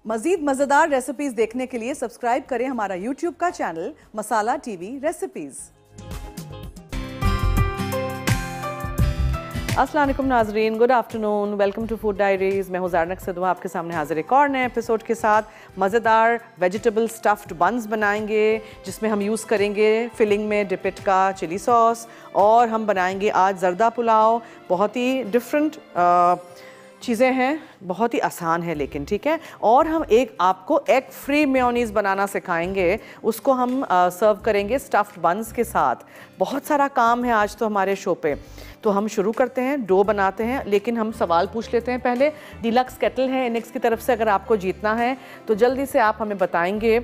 मज़ीद मज़ेदार रेसिपीज़ देखने के लिए सब्सक्राइब करें हमारा यूट्यूब का चैनल मसाला टीवी रेसिपीज़। अस्सलाम वालेकुम नाज़रीन, good afternoon, welcome to Food Diaries. मैं हूँ ज़ारनक सिधवा आपके सामने हाजिर एक और नए एपिसोड के साथ। मज़ेदार वेजिटेबल स्टफ्ड बन्स बनाएंगे जिसमें हम यूज़ करेंगे फिलिंग में डिपिट का चिली सॉस, और हम बनाएंगे आज जर्दा पुलाव। बहुत ही डिफरेंट चीज़ें हैं, बहुत ही आसान है लेकिन ठीक है। और हम एक आपको एग फ्री मेयोनीज़ बनाना सिखाएंगे, उसको हम सर्व करेंगे स्टफ्ड बन्स के साथ। बहुत सारा काम है आज तो हमारे शो पे, तो हम शुरू करते हैं, डो बनाते हैं। लेकिन हम सवाल पूछ लेते हैं पहले। डीलक्स केटल है इनेक्स की तरफ से, अगर आपको जीतना है तो जल्दी से आप हमें बताएंगे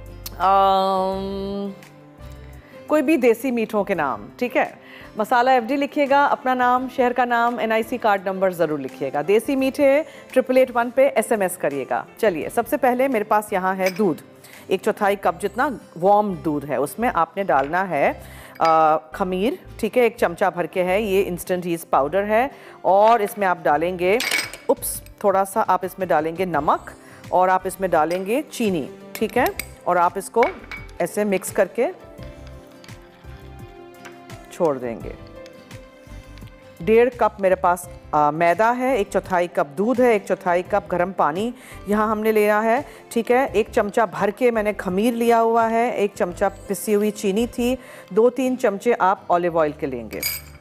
कोई भी देसी मीठों के नाम, ठीक है। मसाला FD लिखिएगा, अपना नाम, शहर का नाम, NIC कार्ड नंबर ज़रूर लिखिएगा। देसी मीठे 8881 पे SMS करिएगा। चलिए, सबसे पहले मेरे पास यहाँ है दूध, 1/4 कप जितना वार्म दूध है। उसमें आपने डालना है खमीर, ठीक है, 1 चमचा भर के है। ये इंस्टेंट ईस्ट पाउडर है। और इसमें आप डालेंगे थोड़ा सा आप इसमें डालेंगे नमक, और आप इसमें डालेंगे चीनी, ठीक है। और आप इसको ऐसे मिक्स करके छोड़ देंगे। 1.5 कप मेरे पास मैदा है, 1/4 कप दूध है, 1/4 कप गर्म पानी यहाँ हमने लिया है, ठीक है। 1 चमचा भर के मैंने खमीर लिया हुआ है, 1 चमचा पिसी हुई चीनी थी, 2-3 चमचे आप ऑलिव ऑयल के लेंगे।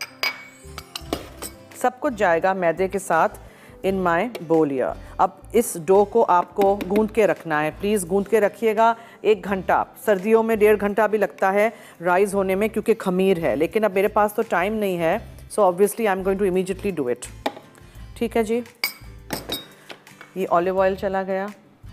सब कुछ जाएगा मैदे के साथ इन माई बोल। अब इस डो को आपको गूंद के रखना है, प्लीज़ गूंद के रखिएगा 1 घंटा। सर्दियों में 1.5 घंटा भी लगता है राइस होने में क्योंकि खमीर है, लेकिन अब मेरे पास तो टाइम नहीं है, so obviously I am going to immediately do it, ठीक है जी। ये ऑलिव ऑयल चला गया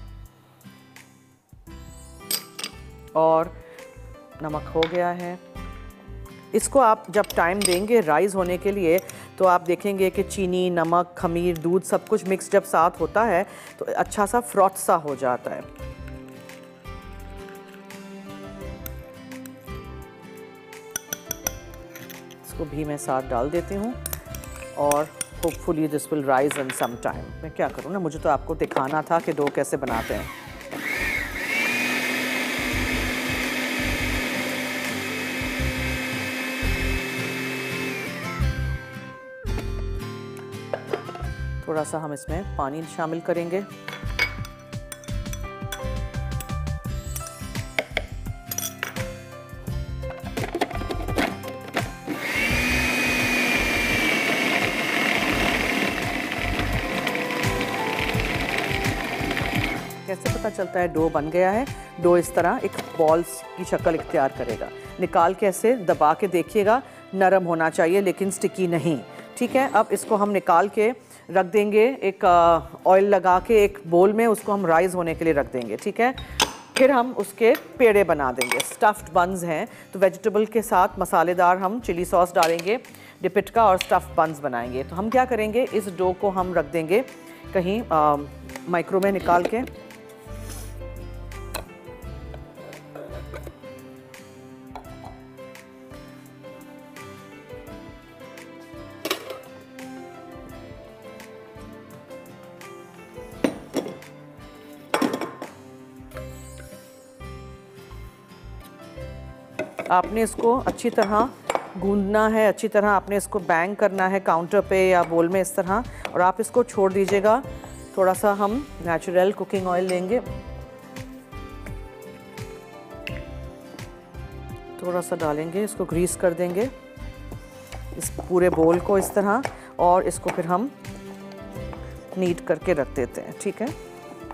और नमक हो गया है। इसको आप जब टाइम देंगे राइस होने के लिए तो आप देखेंगे कि चीनी, नमक, खमीर, दूध सब कुछ मिक्स जब साथ होता है तो अच्छा सा फ्रॉथ सा हो जाता है। इसको भी मैं साथ डाल देती हूँ और hopefully this will rise in some time. मैं क्या करूँ ना, मुझे तो आपको दिखाना था कि डो कैसे बनाते हैं। थोड़ा सा हम इसमें पानी शामिल करेंगे। कैसे पता चलता है डो बन गया है? डो इस तरह एक बॉल्स की शक्ल इख्तियार करेगा। निकाल के ऐसे दबा के देखिएगा, नरम होना चाहिए लेकिन स्टिकी नहीं, ठीक है। अब इसको हम निकाल के रख देंगे एक ऑयल लगा के एक बोल में, उसको हम राइस होने के लिए रख देंगे, ठीक है। फिर हम उसके पेड़े बना देंगे। स्टफ्ड बन्स हैं तो वेजिटेबल के साथ मसालेदार हम चिली सॉस डालेंगे, डिपिट का, और स्टफ्ड बन्स बनाएंगे। तो हम क्या करेंगे, इस डो को हम रख देंगे कहीं माइक्रो में निकाल के। आपने इसको अच्छी तरह गूंदना है, अच्छी तरह आपने इसको बैंग करना है काउंटर पे या बोल में इस तरह, और आप इसको छोड़ दीजिएगा। थोड़ा सा हम नेचुरल कुकिंग ऑयल लेंगे, थोड़ा सा डालेंगे, इसको ग्रीस कर देंगे इस पूरे बोल को इस तरह, और इसको फिर हम नीट करके रख देते हैं, ठीक है।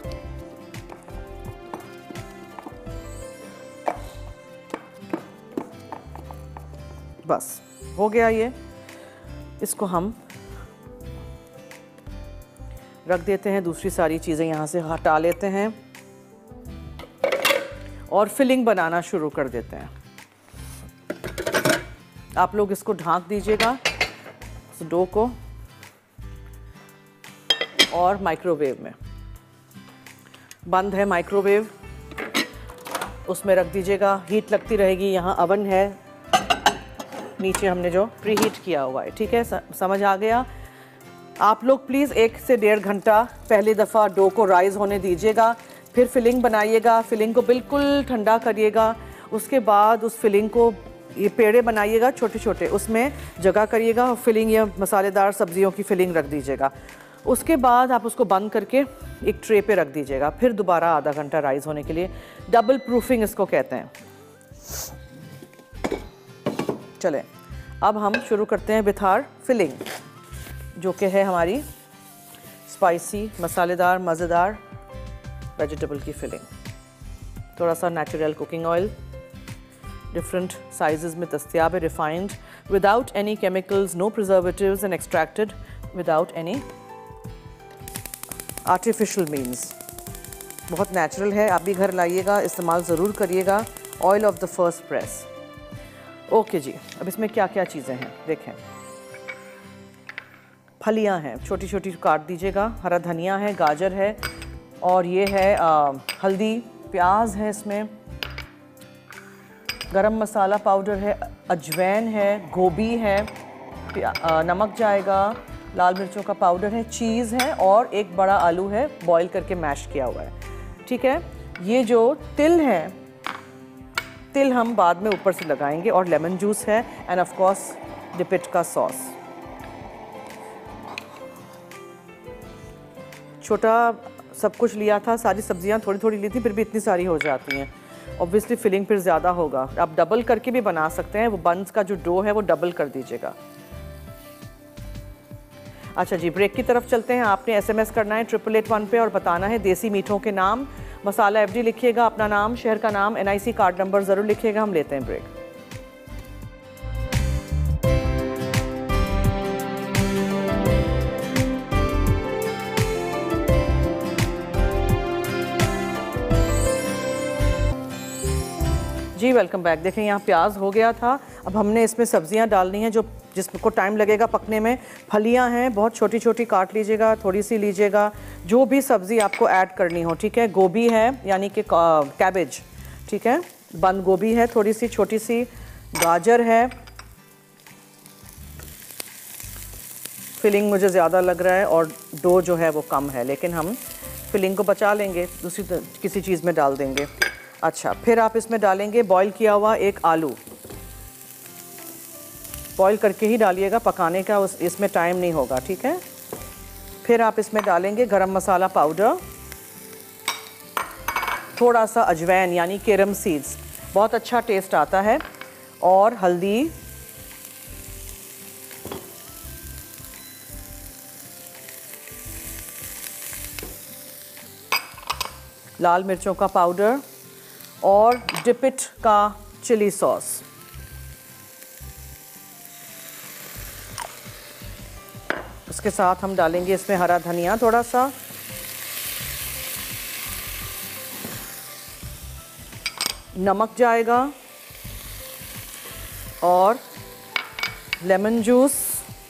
बस हो गया ये। इसको हम रख देते हैं, दूसरी सारी चीज़ें यहाँ से हटा लेते हैं और फिलिंग बनाना शुरू कर देते हैं। आप लोग इसको ढाँक दीजिएगा इस डो को, और माइक्रोवेव में बंद है माइक्रोवेव, उसमें रख दीजिएगा। हीट लगती रहेगी। यहाँ अवन है नीचे हमने जो प्री हीट किया हुआ है, ठीक है, समझ आ गया। आप लोग प्लीज़ 1 से 1.5 घंटा पहली दफ़ा डो को राइज होने दीजिएगा, फिर फिलिंग बनाइएगा, फिलिंग को बिल्कुल ठंडा करिएगा। उसके बाद उस फिलिंग को ये पेड़े बनाइएगा छोटे छोटे, उसमें जगह करिएगा और फिलिंग या मसालेदार सब्जियों की फिलिंग रख दीजिएगा। उसके बाद आप उसको बंद करके एक ट्रे पे रख दीजिएगा, फिर दोबारा आधा घंटा राइज होने के लिए। डबल प्रूफिंग इसको कहते हैं। चलें, अब हम शुरू करते हैं विथ आवर फिलिंग, जो कि है हमारी स्पाइसी मसालेदार मज़ेदार वेजिटेबल की फिलिंग। थोड़ा सा natural cooking oil different sizes में दस्तियाब है, refined, without any chemicals, no preservatives and extracted without any artificial means. बहुत नेचुरल है, आप भी घर लाइएगा, इस्तेमाल ज़रूर करिएगा। Oil of the first press. Okay जी, अब इसमें क्या क्या चीज़ें हैं देखें। फलियां हैं, छोटी छोटी काट दीजिएगा, हरा धनिया है, गाजर है, और ये है हल्दी, प्याज है, इसमें गरम मसाला पाउडर है, अजवैन है, गोभी है, नमक जाएगा, लाल मिर्चों का पाउडर है, चीज़ है, और एक बड़ा आलू है बॉईल करके मैश किया हुआ है। ठीक है, ये जो तिल है, तिल हम बाद में ऊपर से लगाएंगे, और लेमन जूस है, एंड ऑफ कोर्स डिपिट का सॉस। छोटा सब कुछ लिया था, सारी सब्जियां थोड़ी थोड़ी ली थी, फिर भी इतनी सारी हो जाती हैं। ऑब्वियसली फिलिंग फिर ज़्यादा होगा, आप डबल करके भी बना सकते हैं। वो बंस का जो डो है वो डबल कर दीजिएगा। अच्छा जी, ब्रेक की तरफ चलते हैं। आपने SMS करना है 8881 पे और बताना है देसी मीठों के नाम। मसाला FD लिखिएगा, अपना नाम, शहर का नाम, NIC कार्ड नंबर ज़रूर लिखिएगा। हम लेते हैं ब्रेक। जी वेलकम बैक। देखें यहाँ प्याज हो गया था, अब हमने इसमें सब्जियाँ डालनी हैं जो जिसको टाइम लगेगा पकने में। फलियाँ हैं, बहुत छोटी छोटी काट लीजिएगा, थोड़ी सी लीजिएगा, जो भी सब्ज़ी आपको ऐड करनी हो। ठीक है, गोभी है यानी कि कैबेज, ठीक है, बंद गोभी है थोड़ी सी छोटी सी, गाजर है। फिलिंग मुझे ज़्यादा लग रहा है और डो जो है वो कम है, लेकिन हम फिलिंग को बचा लेंगे, दूसरी किसी चीज़ में डाल देंगे। अच्छा, फिर आप इसमें डालेंगे बॉईल किया हुआ एक आलू, बॉईल करके ही डालिएगा, पकाने का इसमें टाइम नहीं होगा। ठीक है, फिर आप इसमें डालेंगे गरम मसाला पाउडर, थोड़ा सा अजवैन यानी केरम सीड्स, बहुत अच्छा टेस्ट आता है, और हल्दी, लाल मिर्चों का पाउडर, और डिपिट का चिली सॉस। उसके साथ हम डालेंगे इसमें हरा धनिया थोड़ा सा, नमक जाएगा, और lemon juice,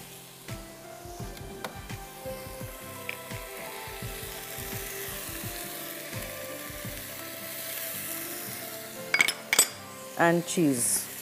and cheese.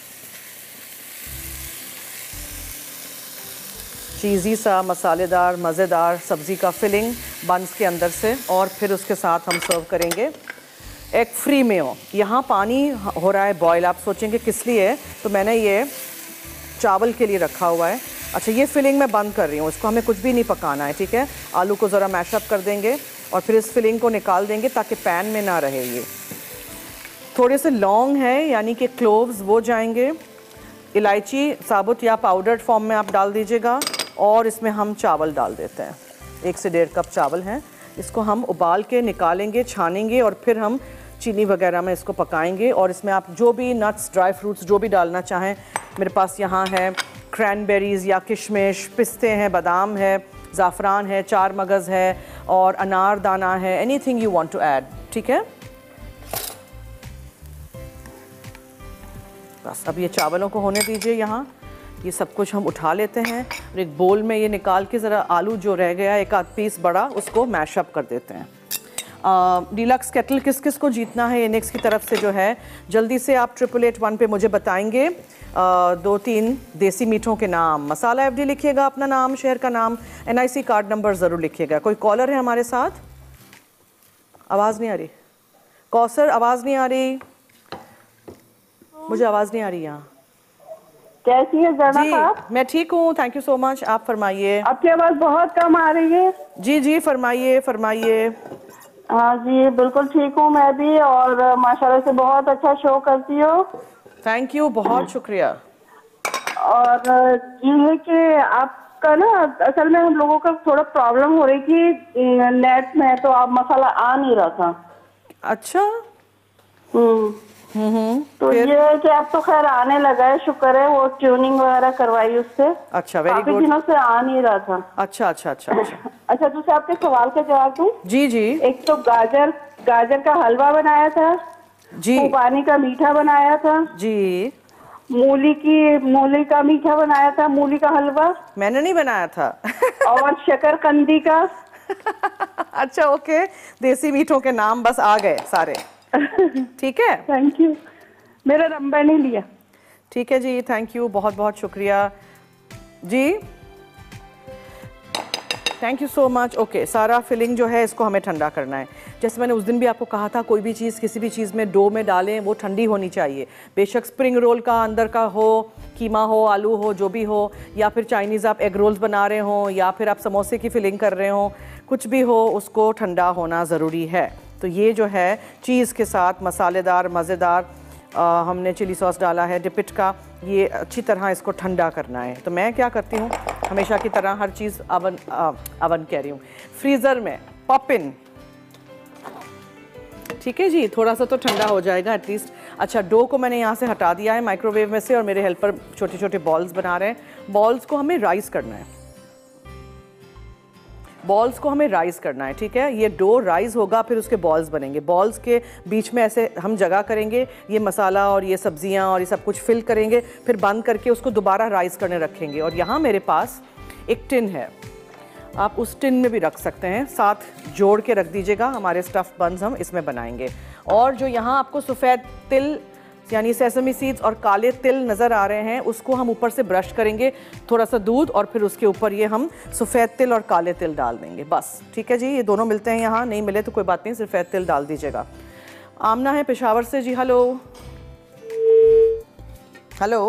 Cheesy सा मसालेदार मज़ेदार सब्ज़ी का फिलिंग बंस के अंदर से, और फिर उसके साथ हम सर्व करेंगे एग फ्री मेयो। यहाँ पानी हो रहा है बॉयल, आप सोचेंगे किस लिए, तो मैंने ये चावल के लिए रखा हुआ है। अच्छा, ये फिलिंग मैं बंद कर रही हूँ, इसको हमें कुछ भी नहीं पकाना है। ठीक है, आलू को ज़रा मैशअप कर देंगे और फिर इस फिलिंग को निकाल देंगे ताकि पैन में ना रहे। ये थोड़े से लौंग है यानी कि क्लोव्स, वो जाएंगे, इलायची साबुत या पाउडर्ड फॉर्म में आप डाल दीजिएगा, और इसमें हम चावल डाल देते हैं। 1 से 1.5 कप चावल हैं, इसको हम उबाल के निकालेंगे, छानेंगे, और फिर हम चीनी वगैरह में इसको पकाएंगे। और इसमें आप जो भी नट्स, ड्राई फ्रूट्स जो भी डालना चाहें, मेरे पास यहाँ है क्रैनबेरीज़ या किशमिश, पिस्ते हैं, बादाम है, ज़ाफ़रान है, 4 मगज़ है, और अनार दाना है, anything you want to add. ठीक है, बस अब ये चावलों को होने दीजिए। यहाँ ये सब कुछ हम उठा लेते हैं और एक बोल में ये निकाल के ज़रा आलू जो रह गया 1 आध पीस बड़ा, उसको मैशअप कर देते हैं। डीलक्स केटल किस किस को जीतना है एनेक्स की तरफ से जो है, जल्दी से आप 8881 पे मुझे बताएंगे। 2-3 देसी मीठों के नाम, मसाला FD लिखिएगा, अपना नाम, शहर का नाम, NIC कार्ड नंबर ज़रूर लिखिएगा। कोई कॉलर है हमारे साथ? आवाज़ नहीं आ रही कौसर, आवाज़ नहीं आ रही, मुझे आवाज़ नहीं आ रही यहाँ। कैसी है ज़रना साहब? मैं ठीक हूँ, थैंक यू सो मच। आप फरमाइए। आपकी आवाज़ बहुत कम आ रही है। जी जी फरमाइए फरमाइए। हाँ जी बिल्कुल ठीक हूँ मैं भी, और माशाल्लाह से बहुत अच्छा शो करती हो। थैंक यू, बहुत शुक्रिया। और ये है कि आपका ना असल में हम लोगों का थोड़ा प्रॉब्लम हो रही थी नेट में, तो आप मसाला आ नहीं रहा था। अच्छा। तो ये है कि अब तो खैर आने लगा है, शुक्र है, वो ट्यूनिंग वगैरह करवाई उससे। अच्छा, वेरी गुड। काफी दिनों से आ नहीं रहा था। अच्छा अच्छा अच्छा अच्छा। अच्छा, दूसरे आपके सवाल का जवाब दूं? जी जी। एक तो गाजर का हलवा बनाया था जी, पानी का मीठा बनाया था जी, मूली का मीठा बनाया था, मूली का हलवा मैंने नहीं बनाया था। और शकरकंदी का। अच्छा ओके, देसी मीठों के नाम बस आ गए सारे। ठीक है, थैंक यू, मेरा नंबर नहीं लिया। ठीक है जी, थैंक यू, बहुत बहुत शुक्रिया जी, thank you so much. Okay, सारा फिलिंग जो है इसको हमें ठंडा करना है। जैसे मैंने उस दिन भी आपको कहा था, कोई भी चीज़ किसी भी चीज़ में डो में डालें वो ठंडी होनी चाहिए। बेशक स्प्रिंग रोल का अंदर का हो, कीमा हो, आलू हो, जो भी हो, या फिर चाइनीज़ आप एग रोल्स बना रहे हो, या फिर आप समोसे की फिलिंग कर रहे हो, कुछ भी हो उसको ठंडा होना ज़रूरी है। तो ये जो है चीज़ के साथ मसालेदार मज़ेदार हमने चिली सॉस डाला है डिपिट का, ये अच्छी तरह इसको ठंडा करना है। तो मैं क्या करती हूँ, हमेशा की तरह हर चीज़ अवन कह रही हूँ, फ्रीज़र में पॉप इन। ठीक है जी, थोड़ा सा तो ठंडा हो जाएगा एटलीस्ट। अच्छा, डो को मैंने यहाँ से हटा दिया है माइक्रोवेव में से, और मेरे हेल्पर छोटे छोटे बॉल्स बना रहे हैं। बॉल्स को हमें राइस करना है, बॉल्स को हमें राइस करना है। ठीक है, ये डो राइस होगा, फिर उसके बॉल्स बनेंगे। बॉल्स के बीच में ऐसे हम जगह करेंगे, ये मसाला और ये सब्जियां और ये सब कुछ फिल करेंगे, फिर बंद करके उसको दोबारा राइस करने रखेंगे। और यहाँ मेरे पास एक टिन है, आप उस टिन में भी रख सकते हैं, साथ जोड़ के रख दीजिएगा। हमारे स्टफ बन्स हम इसमें बनाएंगे। और जो यहाँ आपको सफ़ेद तिल यानी सेसमी सीड्स और काले तिल नज़र आ रहे हैं, उसको हम ऊपर से ब्रश करेंगे, थोड़ा सा दूध, और फिर उसके ऊपर ये हम सफ़ेद तिल और काले तिल डाल देंगे बस। ठीक है जी, ये दोनों मिलते हैं यहाँ, नहीं मिले तो कोई बात नहीं, सफ़ेद तिल डाल दीजिएगा। आमना है पेशावर से जी, हेलो हेलो,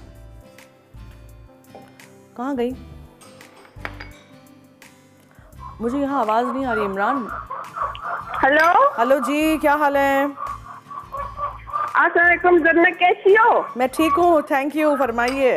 कहाँ गई? मुझे यहाँ आवाज़ नहीं आ रही। इमरान, हेलो हेलो जी, क्या हाल है? अस्सलाम ज़रना, कैसी हो? मैं ठीक हूँ, थैंक यू, फरमाइए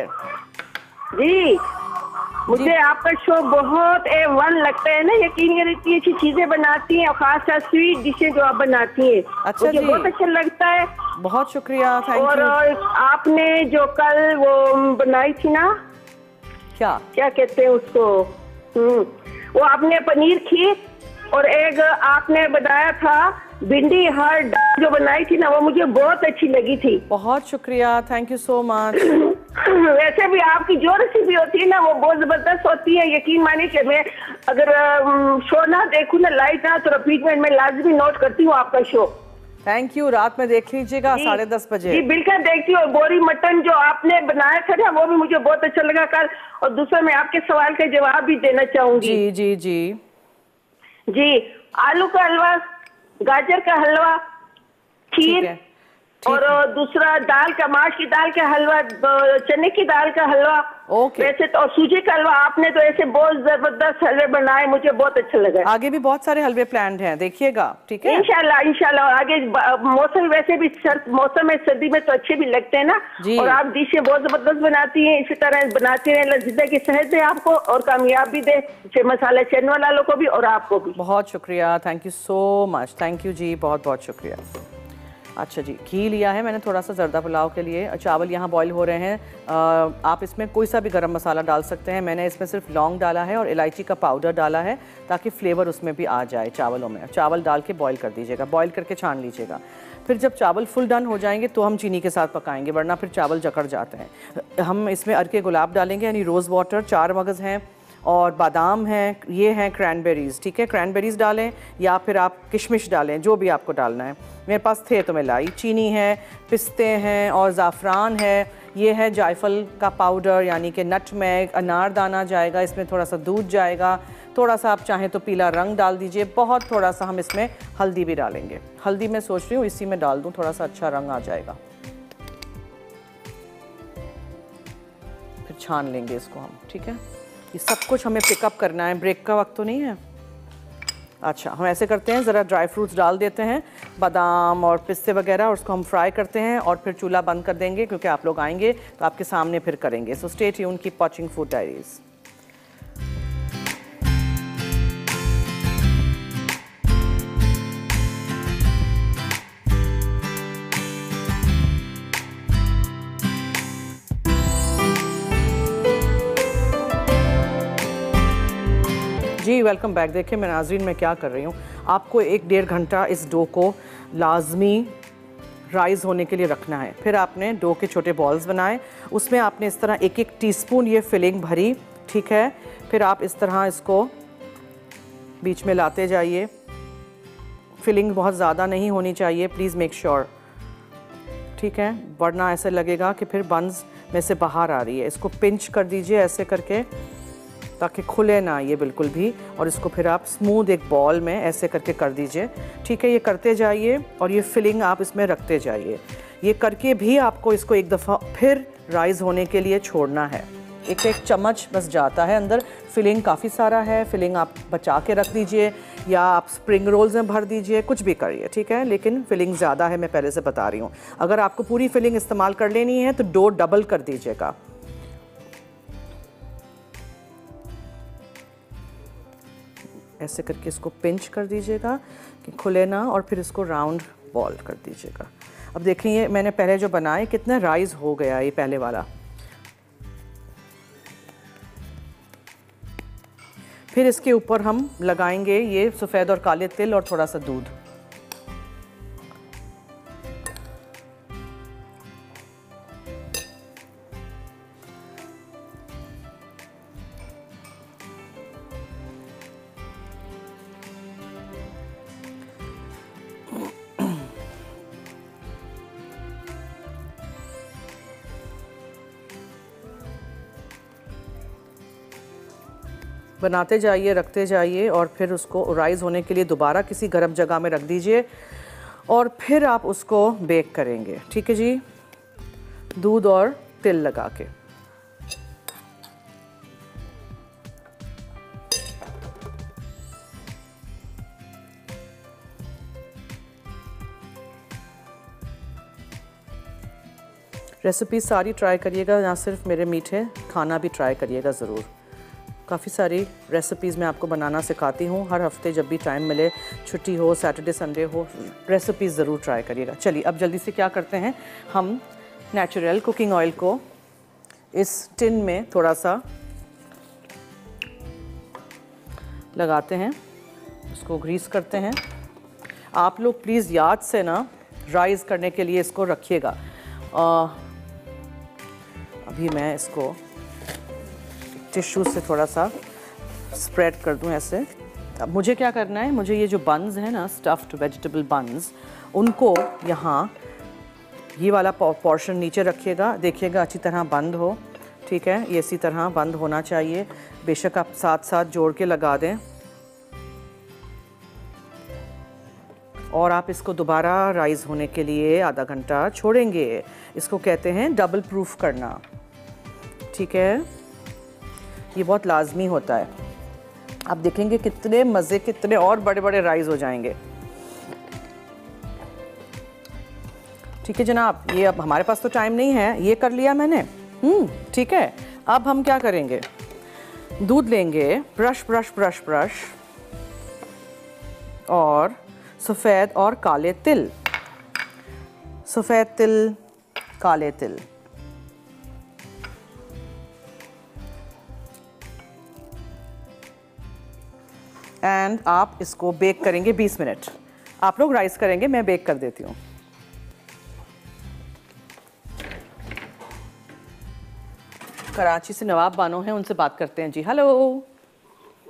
जी, मुझे आपका शो बहुत A1 लगता है ना, यकीन करिए इतनी अच्छी चीजें बनाती हैं, और खासकर स्वीट डिशें जो आप बनाती हैं। अच्छा मुझे जी, बहुत अच्छा लगता है। बहुत शुक्रिया, थैंक और यू। आपने जो कल वो बनाई थी ना, क्या कहते हैं उसको, वो आपने पनीर खीर, और एक आपने बनाया था भिंडी हर दाल जो बनाई थी ना, वो मुझे बहुत अच्छी लगी थी। बहुत शुक्रिया, थैंक यू सो मच। वैसे भी आपकी जो रेसिपी होती है ना, वो बहुत जबरदस्त होती है। यकीन मानिए कि मैं अगर शो ना देखूं ना, लाइव ना, तो रिपीट में मैं लाजमी नोट करती हूँ आपका शो। थैंक यू, रात में देख लीजिएगा 10:30 बजे। जी बिल्कुल देखती हूँ। बोरी मटन जो आपने बनाया था ना, वो भी मुझे बहुत अच्छा लगा कल। और दूसरा, मैं आपके सवाल का जवाब भी देना चाहूंगी। जी जी जी जी, आलू का हलवा, गाजर का हलवा, खीर, और दूसरा दाल का, माश की दाल का हलवा, चने की दाल का हलवा। वैसे तो, और सूजी का हलवा, आपने तो ऐसे बहुत जबरदस्त हलवे बनाए, मुझे बहुत अच्छा लगा। आगे भी बहुत सारे हलवे प्लान्ड हैं, देखिएगा। ठीक है, इंशाल्लाह इंशाल्लाह। और आगे मौसम वैसे भी मौसम में सर्दी में तो अच्छे भी लगते हैं ना, और आप डिशें बहुत जबरदस्त बनाती हैं। इसी तरह बनाती रहें। लजीजा की सेहत दे आपको, और कामयाबी दे मसाला चैनल वालों को भी और आपको भी। बहुत शुक्रिया, thank you so much, thank you जी, बहुत बहुत शुक्रिया। अच्छा जी, घी लिया है मैंने थोड़ा सा जर्दा पुलाव के लिए। चावल यहाँ बॉईल हो रहे हैं। आप इसमें कोई सा भी गरम मसाला डाल सकते हैं। मैंने इसमें सिर्फ लौंग डाला है और इलायची का पाउडर डाला है, ताकि फ्लेवर उसमें भी आ जाए चावलों में। चावल डाल के बॉईल कर दीजिएगा, बॉईल करके छान लीजिएगा। फिर जब चावल फुल डन हो जाएंगे तो हम चीनी के साथ पकाएंगे, वरना फिर चावल जकड़ जाते हैं। हम इसमें अरके गुलाब डालेंगे, यानी रोज़ वाटर 4 मगज़ हैं, और बादाम हैं, ये हैं क्रैनबेरीज़, ठीक है, क्रैनबेरीज़ डालें या फिर आप किशमिश डालें, जो भी आपको डालना है। मेरे पास थे तो मैं लाई। चीनी है, पिस्ते हैं और ज़ाफ़रान है, ये है जायफल का पाउडर यानी कि नटमैग, अनारदाना जाएगा, इसमें थोड़ा सा दूध जाएगा, थोड़ा सा आप चाहें तो पीला रंग डाल दीजिए, बहुत थोड़ा सा हम इसमें हल्दी भी डालेंगे। हल्दी मैं सोच रही हूँ इसी में डाल दूँ, थोड़ा सा अच्छा रंग आ जाएगा। फिर छान लेंगे इसको हम, ठीक है। ये सब कुछ हमें पिकअप करना है, ब्रेक का वक्त तो नहीं है। अच्छा, हम ऐसे करते हैं, ज़रा ड्राई फ्रूट्स डाल देते हैं, बादाम और पिस्ते वगैरह, और उसको हम फ्राई करते हैं और फिर चूल्हा बंद कर देंगे क्योंकि आप लोग आएंगे तो आपके सामने फिर करेंगे। So stay tuned, keep watching Food Diaries. जी वेलकम बैक। देखिए मैं नाज़रीन मैं क्या कर रही हूँ, आपको 1-1.5 घंटा इस डो को लाजमी राइज़ होने के लिए रखना है। फिर आपने डो के छोटे बॉल्स बनाए, उसमें आपने इस तरह 1-1 टीस्पून ये फिलिंग भरी, ठीक है। फिर आप इस तरह इसको बीच में लाते जाइए। फिलिंग बहुत ज़्यादा नहीं होनी चाहिए, प्लीज़ मेक श्योर, ठीक है, वरना ऐसे लगेगा कि फिर बंस में से बाहर आ रही है। इसको पिंच कर दीजिए ऐसे करके ताकि खुले ना ये बिल्कुल भी, और इसको फिर आप स्मूथ एक बॉल में ऐसे करके कर दीजिए, ठीक है। ये करते जाइए और ये फिलिंग आप इसमें रखते जाइए। ये करके भी आपको इसको एक दफ़ा फिर राइज़ होने के लिए छोड़ना है। एक चम्मच बस जाता है अंदर, फिलिंग काफ़ी सारा है, फिलिंग आप बचा के रख दीजिए या आप स्प्रिंग रोल्स में भर दीजिए, कुछ भी करिए, ठीक है, लेकिन फिलिंग ज़्यादा है, मैं पहले से बता रही हूँ। अगर आपको पूरी फिलिंग इस्तेमाल कर लेनी है तो डो डबल कर दीजिएगा। ऐसे करके इसको पिंच कर दीजिएगा कि खुले ना, और फिर इसको राउंड बॉल कर दीजिएगा। अब देखिए मैंने पहले जो बनाए कितना राइज़ हो गया ये पहले वाला। फिर इसके ऊपर हम लगाएंगे ये सफ़ेद और काले तिल और थोड़ा सा दूध। बनाते जाइए, रखते जाइए, और फिर उसको राइज़ होने के लिए दोबारा किसी गर्म जगह में रख दीजिए और फिर आप उसको बेक करेंगे, ठीक है जी, दूध और तिल लगा के। रेसिपी सारी ट्राई करिएगा, ना सिर्फ मेरे मीठे, खाना भी ट्राई करिएगा ज़रूर। काफ़ी सारी रेसिपीज़ मैं आपको बनाना सिखाती हूँ हर हफ्ते, जब भी टाइम मिले, छुट्टी हो, सैटरडे संडे हो, रेसिपीज़ ज़रूर ट्राई करिएगा। चलिए अब जल्दी से क्या करते हैं, हम नेचुरल कुकिंग ऑयल को इस टिन में थोड़ा सा लगाते हैं, उसको ग्रीस करते हैं। आप लोग प्लीज़ याद से ना राइज़ करने के लिए इसको रखिएगा। अभी मैं इसको टिश्यू से थोड़ा सा स्प्रेड कर दूं ऐसे। अब मुझे क्या करना है, मुझे ये जो बन्स हैं ना, स्टफ्ड वेजिटेबल बन्स, उनको यहाँ ये वाला पोर्शन नीचे रखिएगा, देखिएगा अच्छी तरह बंद हो, ठीक है, ये इसी तरह बंद होना चाहिए। बेशक आप साथ साथ जोड़ के लगा दें, और आप इसको दोबारा राइज़ होने के लिए आधा घंटा छोड़ेंगे। इसको कहते हैं डबल प्रूफ करना, ठीक है, ये बहुत लाजमी होता है। आप देखेंगे कितने मज़े, कितने और बड़े बड़े राइज़ हो जाएंगे, ठीक है जनाब। ये अब हमारे पास तो टाइम नहीं है, ये कर लिया मैंने, ठीक है। अब हम क्या करेंगे, दूध लेंगे, ब्रश ब्रश ब्रश ब्रश, और सफ़ेद और काले तिल, सफ़ेद तिल, काले तिल, एंड आप इसको बेक करेंगे 20 मिनट। आप लोग राइस करेंगे, मैं बेक कर देती हूँ। कराची से नवाब बानो हैं, उनसे बात करते हैं जी। हेलो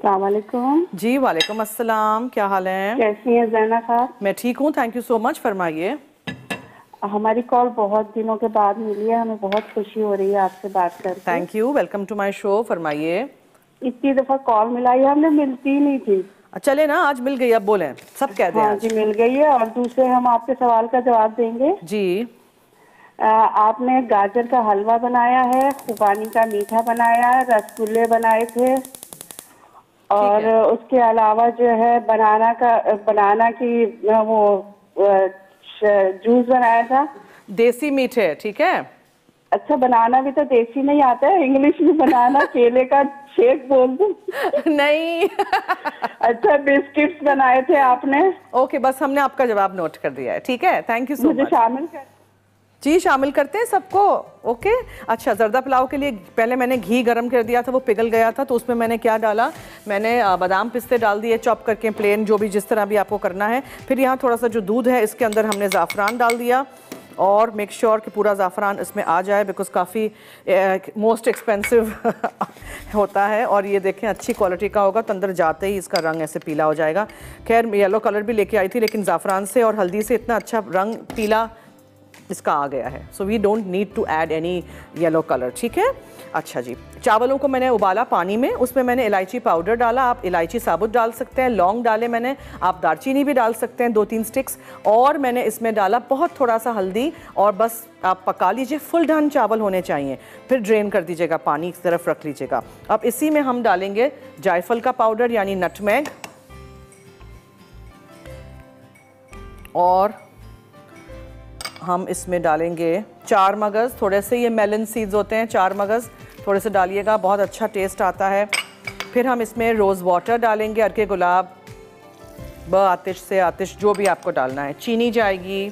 अस्सलामुअलैकुम। जी वालेकुम अस्सलाम, क्या हाल है? कैसी हैं ज़रना साहब? मैं ठीक हूँ, थैंक यू सो मच। फरमाइए। हमारी कॉल बहुत दिनों के बाद मिली है, हमें बहुत खुशी हो रही है आपसे बात करके। Thank you, welcome to my show. फरमाइए। इतनी दफ़ा कॉल मिलाई है हमने, मिलती ही नहीं थी। चले ना, आज मिल गई, अब बोलें, सब कहते हैं। हाँ जी मिल गई है। और दूसरे हम आपके सवाल का जवाब देंगे जी। आपने गाजर का हलवा बनाया है, खुबानी का मीठा बनाया है, रसगुल्ले बनाए थे, और उसके अलावा जो है बनाना की वो जूस बनाया था। देसी मीठे, ठीक है। अच्छा, बनाना भी तो देसी नहीं आता है, इंग्लिश में बनाना केले का शेक बोल दूं? नहीं। अच्छा, बिस्किट्स बनाए थे आपने। ओके, बस हमने आपका जवाब नोट कर दिया है, ठीक है, थैंक यू सो मच। मुझे शामिल कर। जी शामिल करते हैं सबको। ओके। अच्छा, जर्दा पुलाव के लिए पहले मैंने घी गरम कर दिया था, वो पिघल गया था, तो उसमें मैंने क्या डाला, मैंने बादाम पिस्ते डाल दिए चॉप करके, प्लेन जो भी जिस तरह भी आपको करना है। फिर यहाँ थोड़ा सा जो दूध है इसके अंदर हमने ज़ाफ़रान डाल दिया, और मेक श्योर कि पूरा ज़ाफ़रान इसमें आ जाए, बिकॉज काफ़ी मोस्ट एक्सपेंसिव होता है। और ये देखें अच्छी क्वालिटी का होगा, तो अंदर जाते ही इसका रंग ऐसे पीला हो जाएगा। खैर येलो कलर भी लेके आई थी, लेकिन ज़ाफ़रान से और हल्दी से इतना अच्छा रंग पीला इसका आ गया है, so we don't need to add any yellow colour, ठीक है। अच्छा जी, चावलों को मैंने उबाला पानी में, उसमें मैंने इलायची पाउडर डाला, आप इलायची साबुत डाल सकते हैं, लौंग डाले मैंने, आप दालचीनी भी डाल सकते हैं 2-3 स्टिक्स, और मैंने इसमें डाला बहुत थोड़ा सा हल्दी, और बस आप पका लीजिए, फुल डन चावल होने चाहिए। फिर ड्रेन कर दीजिएगा, पानी की तरफ रख लीजिएगा। अब इसी में हम डालेंगे जायफल का पाउडर यानी नटमेग, और हम इसमें डालेंगे 4 मगज़, थोड़े से ये मेलन सीड्स होते हैं, 4 मगज़ थोड़े से डालिएगा, बहुत अच्छा टेस्ट आता है। फिर हम इसमें रोज़ वाटर डालेंगे, अर्के गुलाब, आतिश से आतिश, जो भी आपको डालना है। चीनी जाएगी,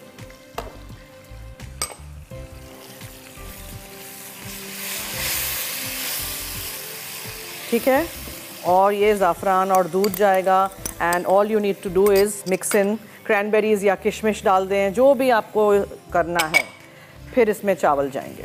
ठीक है, और ये ज़ाफ़रान और दूध जाएगा। And all you need to do is mix in cranberries या किशमिश डाल दें, जो भी आपको करना है। फिर इसमें चावल जाएंगे,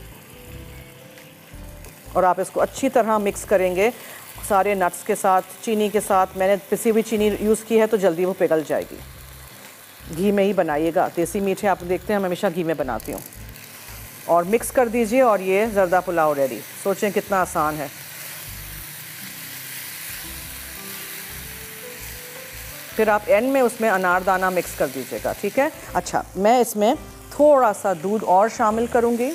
और आप इसको अच्छी तरह मिक्स करेंगे सारे नट्स के साथ, चीनी के साथ। मैंने पिसी हुई चीनी यूज़ की है, तो जल्दी वो पिघल जाएगी। घी में ही बनाइएगा, देसी मीठे आप देखते हैं, मैं हमेशा घी में बनाती हूँ। और मिक्स कर दीजिए, और ये जर्दा पुलाव रेडी। सोचें कितना आसान है। फिर आप एंड में उसमें अनारदाना मिक्स कर दीजिएगा, ठीक है। अच्छा, मैं इसमें थोड़ा सा दूध और शामिल करूंगी,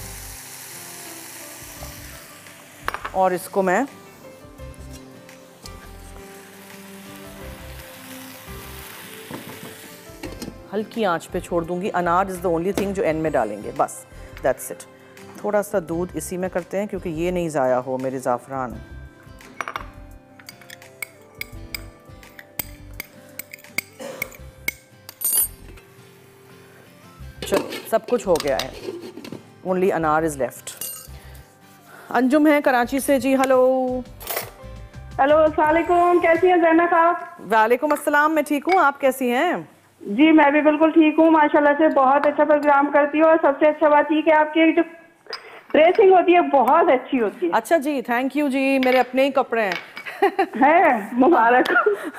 और इसको मैं हल्की आंच पे छोड़ दूंगी। अनार इज़ द ओनली थिंग जो एंड में डालेंगे, बस दैट्स इट। थोड़ा सा दूध इसी में करते हैं, क्योंकि ये नहीं ज़ाया हो मेरे ज़ाफ़रान। चलो, सब कुछ हो गया है, ओनली अनार इज़ लेफ्ट। अंजुम है कराची से जी, हेलो। हेलो, अस्सलाम वालेकुम, कैसी हैं ज़रना साहब? वालेकुम अस्सलाम, मैं ठीक हूँ, आप कैसी हैं? जी मैं भी बिल्कुल ठीक हूँ, माशाल्लाह से बहुत अच्छा प्रोग्राम करती हूँ। और सबसे अच्छा बात ये कि आपकी जो ड्रेसिंग होती है बहुत अच्छी होती है। अच्छा जी, थैंक यू जी, मेरे अपने ही कपड़े हैं। है, मुबारक।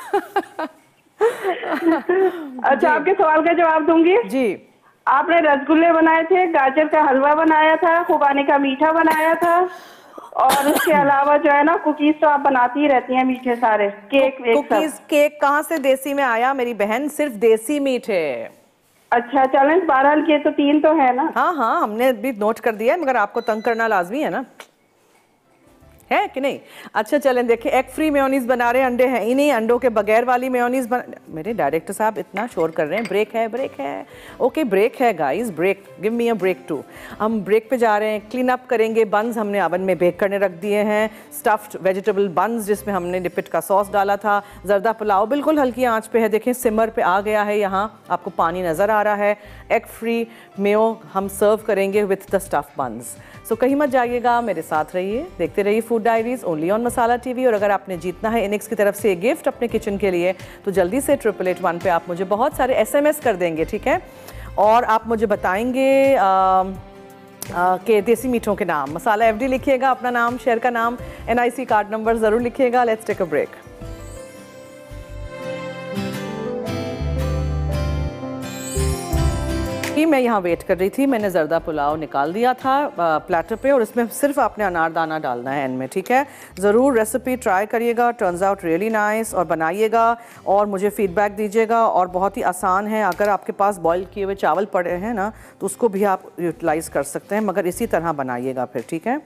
अच्छा, आपके सवाल का जवाब दूंगी जी। आपने रसगुल्ले बनाए थे, गाजर का हलवा बनाया था, खुबानी का मीठा बनाया था, और उसके अलावा जो है ना कुकीज तो आप बनाती ही रहती हैं, मीठे सारे केक वेक सब। कुकीज केक कहाँ से देसी में आया मेरी बहन, सिर्फ देसी मीठे। अच्छा, चलें, बहरहाल के तो 3 तो है ना। हाँ हाँ, हमने भी नोट कर दिया है, मगर आपको तंग करना लाजमी है ना, है कि नहीं। अच्छा चलें, देखिए एग फ्री मेयोनीज बना रहे हैं, अंडे हैं ही नहीं, अंडों के बगैर वाली मेयोनीज मेरे डायरेक्टर साहब इतना शोर कर रहे हैं। ब्रेक है, ब्रेक है, ओके ब्रेक है guys, break, give me a break too. हम ब्रेक पे जा रहे हैं, क्लीन अप करेंगे। बंस हमने ओवन में बेक करने रख दिए हैं, स्टफ्ड वेजिटेबल बंस जिसमें हमने डिपिट का सॉस डाला था। जर्दा पुलाव बिल्कुल हल्की आँच पे है, देखें सिमर पे आ गया है, यहाँ आपको पानी नज़र आ रहा है। एग फ्री मेयो हम सर्व करेंगे with the stuff buns. So कहीं मत जाइएगा, मेरे साथ रहिए, देखते रहिए food diaries only on Masala TV. और अगर आपने जीतना है इनिक्स की तरफ से गिफ्ट अपने किचन के लिए, तो जल्दी से 888 पे आप मुझे बहुत सारे SMS कर देंगे, ठीक है। और आप मुझे बताएंगे कि देसी मीठों के नाम, मसाला FD लिखिएगा, अपना नाम, शहर का नाम, NIC कार्ड नंबर ज़रूर लिखिएगा। Let's take a break. जी मैं यहाँ वेट कर रही थी, मैंने जर्दा पुलाव निकाल दिया था प्लेटर पे, और इसमें सिर्फ आपने अनारदाना डालना है एंड में, ठीक है। ज़रूर रेसिपी ट्राई करिएगा, टर्न्स आउट रियली नाइस, और बनाइएगा और मुझे फीडबैक दीजिएगा। और बहुत ही आसान है, अगर आपके पास बॉईल किए हुए चावल पड़े हैं ना तो उसको भी आप यूटिलाइज़ कर सकते हैं, मगर इसी तरह बनाइएगा फिर, ठीक है।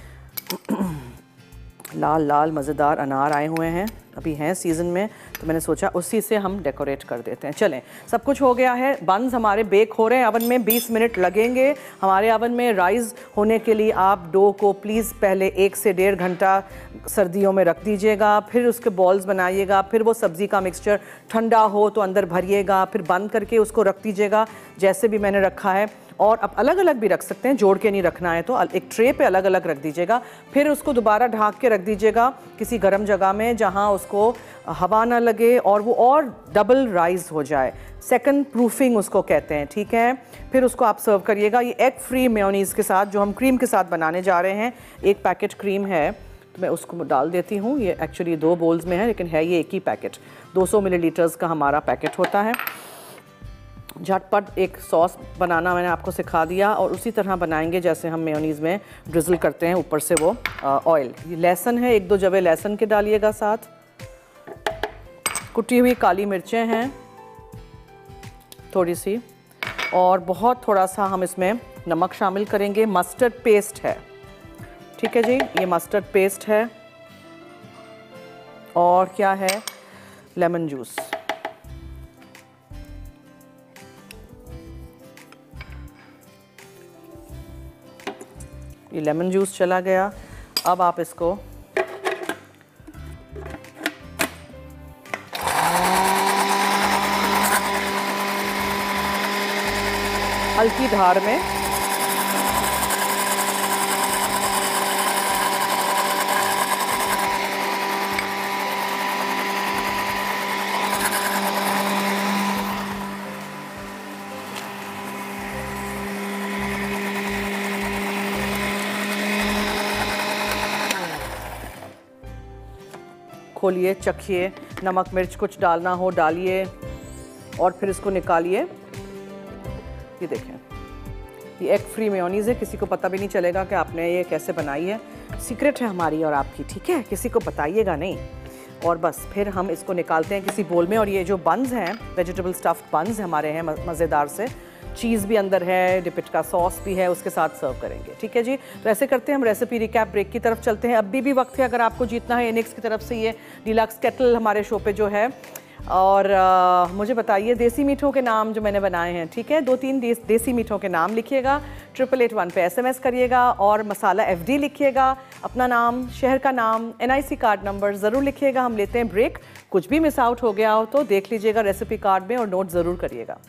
लाल लाल मज़ेदार अनार आए हुए हैं, अभी हैं सीज़न में, तो मैंने सोचा उसी से हम डेकोरेट कर देते हैं। चलें, सब कुछ हो गया है, बन्स हमारे बेक हो रहे हैं अवन में, 20 मिनट लगेंगे हमारे अवन में। राइस होने के लिए आप डो को प्लीज़ पहले 1 से 1.5 घंटा सर्दियों में रख दीजिएगा, फिर उसके बॉल्स बनाइएगा, फिर वो सब्ज़ी का मिक्सचर ठंडा हो तो अंदर भरिएगा, फिर बंद करके उसको रख दीजिएगा जैसे भी मैंने रखा है। और आप अलग अलग भी रख सकते हैं, जोड़ के नहीं रखना है तो एक ट्रे पे अलग अलग रख दीजिएगा, फिर उसको दोबारा ढक के रख दीजिएगा किसी गर्म जगह में जहां उसको हवा ना लगे और वो और डबल राइज हो जाए। सेकंड प्रूफिंग उसको कहते हैं, ठीक है। फिर उसको आप सर्व करिएगा ये एग फ्री मेयोनीज़ के साथ, जो हम क्रीम के साथ बनाने जा रहे हैं। 1 पैकेट क्रीम है तो मैं उसको डाल देती हूँ, ये एक्चुअली 2 बोल्स में है लेकिन है ये 1 ही पैकेट, 200 मिलीलीटर्स का हमारा पैकेट होता है। झटपट एक सॉस बनाना मैंने आपको सिखा दिया, और उसी तरह बनाएंगे जैसे हम मेयोनीज़ में ड्रिज़ल करते हैं ऊपर से वो ऑयल। ये लहसुन है, 1-2 जवे लहसुन के डालिएगा, साथ कुटी हुई काली मिर्चें हैं थोड़ी सी, और बहुत थोड़ा सा हम इसमें नमक शामिल करेंगे। मस्टर्ड पेस्ट है, ठीक है जी, ये मस्टर्ड पेस्ट है। और क्या है, लेमन जूस। ये लेमन जूस चला गया। अब आप इसको हल्की धार में खोलिए, चखिए, नमक मिर्च कुछ डालना हो डालिए, और फिर इसको निकालिए। ये देखें, ये एग फ्री मेयोनीज़ है, किसी को पता भी नहीं चलेगा कि आपने ये कैसे बनाई है। सीक्रेट है हमारी और आपकी, ठीक है, किसी को बताइएगा नहीं। और बस फिर हम इसको निकालते हैं किसी बोल में, और ये जो बन्स हैं, वेजिटेबल स्टफ्ड बन्स हमारे हैं मज़ेदार से, चीज़ भी अंदर है, डिपिट का सॉस भी है, उसके साथ सर्व करेंगे, ठीक है जी। तो ऐसे करते हैं हम रेसिपी रिकैप, ब्रेक की तरफ चलते हैं। अभी भी वक्त है अगर आपको जीतना है एनिक्स की तरफ से ये डीलक्स केटल हमारे शो पे जो है। और मुझे बताइए देसी मीठों के नाम जो मैंने बनाए हैं, ठीक है, 2-3 देसी मीठों के नाम लिखिएगा, 8881 पे SMS करिएगा, और मसाला FD लिखिएगा, अपना नाम, शहर का नाम, NIC कार्ड नंबर ज़रूर लिखिएगा। हम लेते हैं ब्रेक। कुछ भी मिस आउट हो गया हो तो देख लीजिएगा रेसिपी कार्ड में और नोट ज़रूर करिएगा।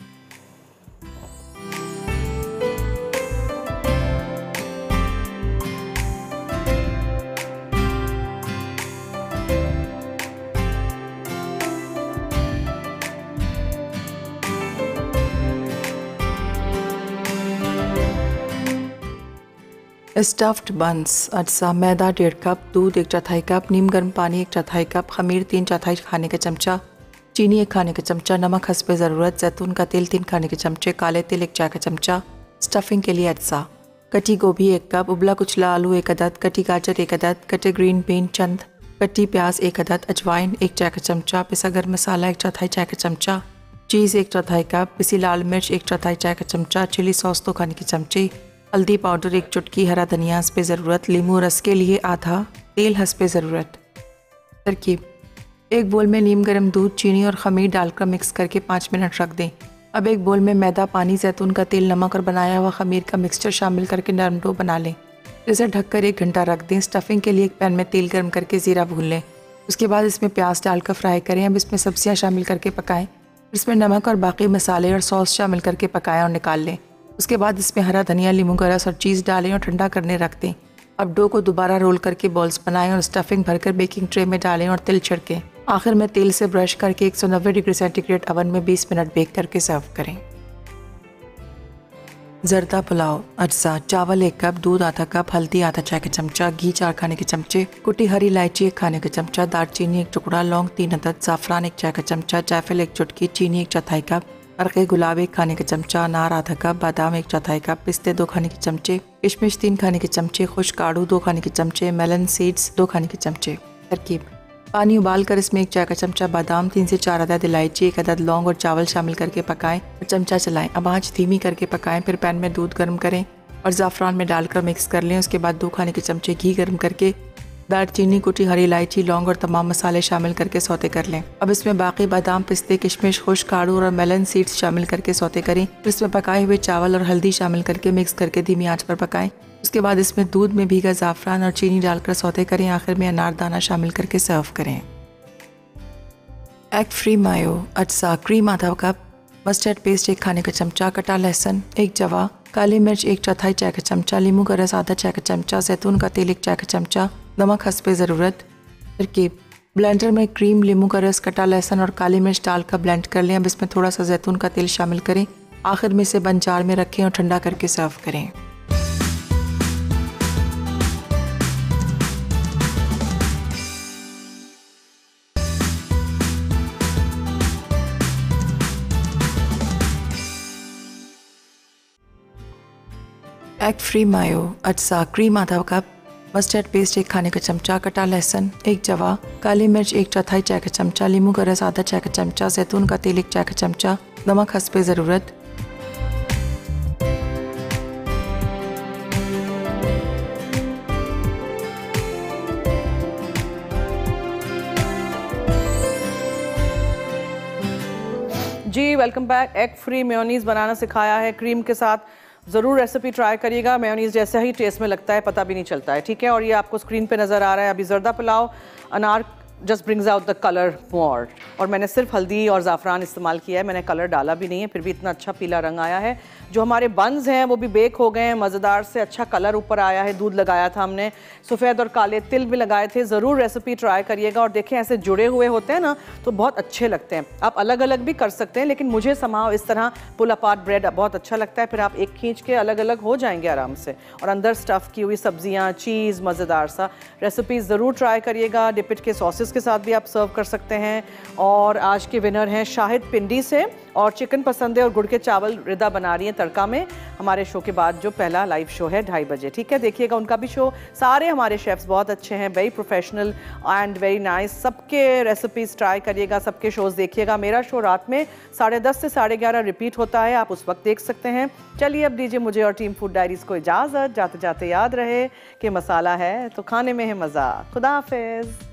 स्टफ्ड बंस, अज्जा, मैदा 1.5 कप, दूध 1/4 कप, नीम गर्म पानी 1/4 कप, खमीर 3/4 खाने का चमचा, चीनी 1 खाने का चमचा, नमक हस्बे ज़रूरत, जैतून का तेल 3 खाने के चमचे, काले तिल 1 चाय का चमचा। स्टफिंग के लिए अज्जा, कटी गोभी 1 कप, उबला कुचला आलू 1 अदद, कटी गाजर 1 अदद, कटे ग्रीन बीन चंद, कटी प्याज 1 अदद, अजवाइन 1 चाय का चमचा, पिसा गर्म मसाला 1/4 चाय का चमचा, चीज़ 1/4 कप, पिसी लाल मिर्च 1/4 चाय का चमचा, चिली सॉस 2 खाने की चमची, हल्दी पाउडर 1 चुटकी, हरा धनिया हस्बे ज़रूरत, लींबू रस के लिए आधा, तेल हस्बे ज़रूरत। तरकीब, एक बोल में नीम गर्म दूध, चीनी और खमीर डालकर मिक्स करके 5 मिनट रख दें। अब एक बोल में मैदा, पानी, जैतून का तेल, नमक और बनाया हुआ खमीर का मिक्सचर शामिल करके नरम डो बना लें। इसे ढककर 1 घंटा रख दें। स्टफिंग के लिए एक पैन में तेल गर्म करके ज़ीरा भून लें। उसके बाद इसमें प्याज डालकर फ्राई करें। अब इसमें सब्जियाँ शामिल करके पकाएं। इसमें नमक और बाकी मसाले और सॉस शामिल करके पकाएं और निकाल लें। उसके बाद इसमें हरा धनिया, लींबू का रस और चीज़ डालें और ठंडा करने रख दें। अब डो को दोबारा रोल करके बॉल्स बनाएं और स्टफिंग भरकर बेकिंग ट्रे में डालें और तिल छिड़कें। आखिर में तेल से ब्रश करके 190 डिग्री सेंटीग्रेड अवन में 20 मिनट बेक करके सर्व करें। जर्दा पुलाव, अज्जा, चावल 1 कप, दूध आधा कप, हल्दी आधा चाय का चमचा, घी 4 खाने के चमचे, कुटी हरी इलायची 1 खाने का चमचा, दालचीनी 1 टुकड़ा, लौंग 3 अदद, साफरान 1 चाय का चमचा, जायफल 1 चुटकी, चीनी 1/4 कप, अरक़े गुलाब 1 खाने का चमचा, अनार आधा कप, बादाम 1/4 कप, पिस्ते 2 खाने के चमचे, किशमिश 3 खाने के चमचे, खुश्क आड़ू 2 खाने के चमचे, मेलन सीड्स 2 खाने के चमचे। तरकीब: पानी उबाल कर इसमें 1 चाय का चमचा बादाम, 3 से 4 अदद इलायची, 1 अदद लौंग और चावल शामिल करके पकाएं और चमचा चलाएं। अब आंच धीमी करके पकाएं। फिर पैन में दूध गर्म करें और ज़ाफ़रान में डालकर मिक्स कर लें। उसके बाद 2 खाने के चमचे घी गर्म करके दालचीनी, कुटी हरी इलायची, लौंग और तमाम मसाले शामिल करके सौते कर लें। अब इसमें बाकी बादाम, पिस्ते, किशमिश, खुश्क आड़ू और मेलन सीड्स शामिल करके सौते करें। फिर इसमें पकाए हुए चावल और हल्दी शामिल करके मिक्स करके धीमी आंच पर पकाएं। उसके बाद इसमें दूध में भीगा ज़ाफ़रान और चीनी डालकर सौते करें। आखिर में अनारदाना शामिल करके सर्व करें। एग फ्री मायो, अज्जा क्रीम आधा कप, मस्टर्ड पेस्ट 1 खाने का चमचा, कटा लहसुन 1 जवा, काली मिर्च 1/4 चाय का चमचा, नींबू का रस आधा चाय का चमचा, जैतून का तेल 1 चाय का चमचा, नमक हस्बे ज़रूरत। तरकीब: ब्लेंडर में क्रीम, नींबू का रस, कटा लहसुन और काली मिर्च डालकर ब्लेंड कर लें। अब इसमें थोड़ा सा जैतून का तेल शामिल करें। आखिर में इसे बंद जार में रखें और ठंडा करके सर्व करें। एग फ्री मायो, अज्जा क्रीम आधा कप, मस्टर्ड पेस्ट 1 खाने का चमचा, कटा लहसुन 1 जवा, काली मिर्च 1/4 चाय का चमचा, नींबू का रस आधा चाय का चमचा, जैतून का तेल 1 चाय का चमचा, नमक हस्बे ज़रूरत। जी welcome back. Egg free mayonnaise बनाना सिखाया है क्रीम के साथ, ज़रूर रेसिपी ट्राई करिएगा। मेयोनीज़ जैसा ही टेस्ट में लगता है, पता भी नहीं चलता है, ठीक है। और ये आपको स्क्रीन पे नज़र आ रहा है अभी ज़रदा पुलाव। अनार just brings out the colour more. और मैंने सिर्फ हल्दी और ज़ाफ़रान इस्तेमाल किया है, मैंने कलर डाला भी नहीं है, फिर भी इतना अच्छा पीला रंग आया है। जो हमारे बंस हैं वो भी बेक हो गए हैं, मज़ेदार से अच्छा कलर ऊपर आया है। दूध लगाया था हमने, सफ़ेद और काले तिल भी लगाए थे। ज़रूर रेसिपी ट्राई करिएगा। और देखें ऐसे जुड़े हुए होते हैं ना तो बहुत अच्छे लगते हैं। आप अलग अलग भी कर सकते हैं, लेकिन मुझे समाओ इस तरह पुल अपार्ट ब्रेड बहुत अच्छा लगता है। फिर आप एक खींच के अलग अलग हो जाएंगे आराम से। और अंदर स्टफ़ की हुई सब्जियाँ, चीज़, मज़ेदार सा। रेसिपी ज़रूर ट्राई करिएगा। डिपिट के सॉसेस के साथ भी आप सर्व कर सकते हैं। और आज के विनर हैं शाहिद पिंडी से, और चिकन पसंद है और गुड़ के चावल रिदा बना रही हैं तड़का में। हमारे शो के बाद जो पहला लाइव शो है 2:30 बजे, ठीक है, देखिएगा उनका भी शो। सारे हमारे शेफ्स बहुत अच्छे हैं, very professional and very nice. सबके रेसिपीज़ ट्राई करिएगा, सबके शोज़ देखिएगा। मेरा शो रात में 10:30 से 11:30 रिपीट होता है, आप उस वक्त देख सकते हैं। चलिए अब दीजिए मुझे और टीम फूड डायरीज़ को इजाज़त। जाते जाते याद रहे कि मसाला है तो खाने में है मज़ा। खुदा हाफिज़।